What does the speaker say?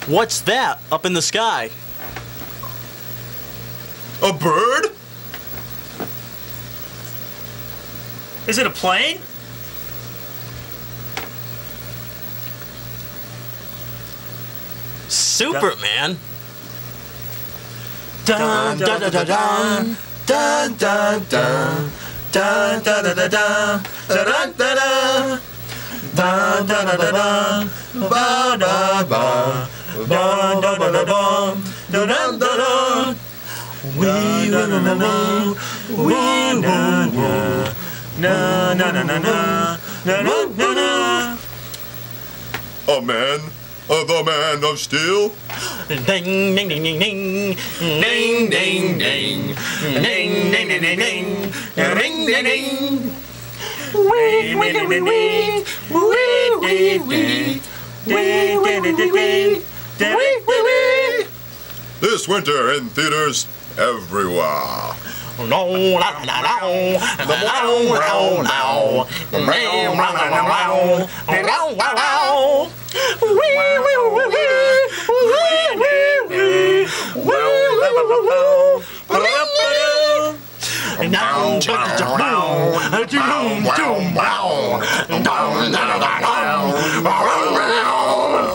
What's that up in the sky? A bird? Is it a plane? Superman? Dun dun dun dun dun dun dun dun dun dun dun dun dun dun dun dun dun dun ba da ba dun dun dun dun dun dun dun dun. We na na na na we na na na na na na na na na. A man, the man of steel. Ding ding ding ding ding Ding ding ding ding ding ding ding ding ding ding ding. Wee wee wee wee wee wee wee wee wee wee. This winter in theaters everywhere. no no no no no no. Wow.